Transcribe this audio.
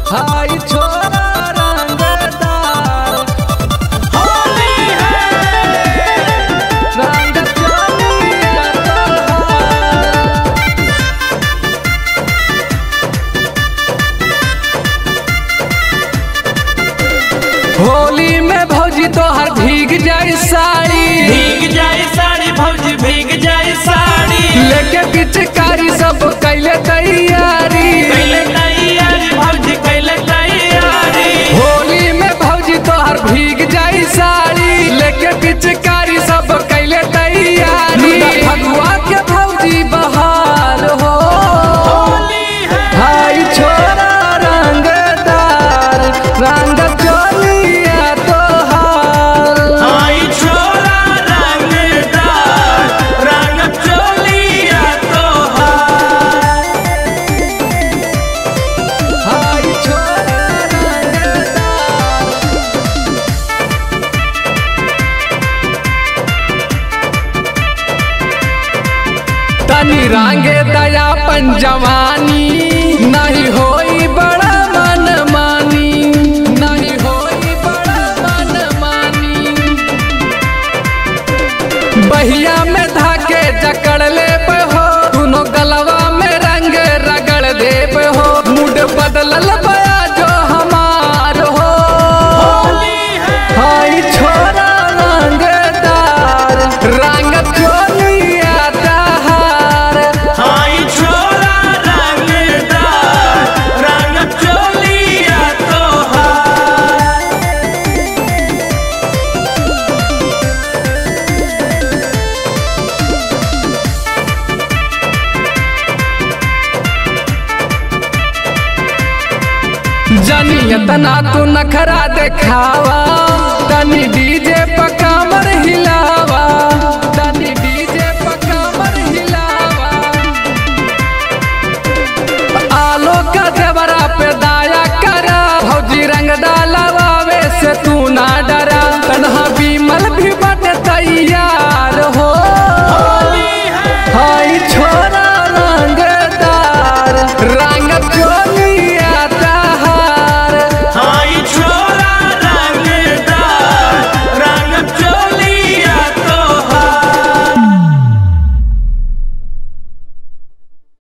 हाय छोरा रंगदार होली है रंग चोलिया तोहार। होली में भौजी तोहर भीग जाए साड़ी भौजी भीग जाए साड़ी लेके पिचकारी सब कैले तैयारी भौजी कैले तैयारी। होली में भौजी तोहर भीग जाई साड़ी लेके पिचकारी सब कैले तैयारी भगवा के भौजी बहार हो हाय छोरा रंगदार रंग चोलिया तोहार। हाय छोरा रंगदार रंग चोलिया तोहार। हाय छोरा रंगदार तनी रांगे दया पंजवानी नहीं होई बड़ा मन मानी नहीं होई बड़ा मन मानी बहिया में धाके जकड़ ले हो दोनों गलवा में रंग रगड़ दे हो मूड बदलल बया जो हमार हो हाय छोरा रंगदार रंग चोलिया तोहार। हाय छोरा रंगदार रंग चोलिया तोहार। जनी तना तू नखरा देखावा तनी डीजे पर कमर हिलावा।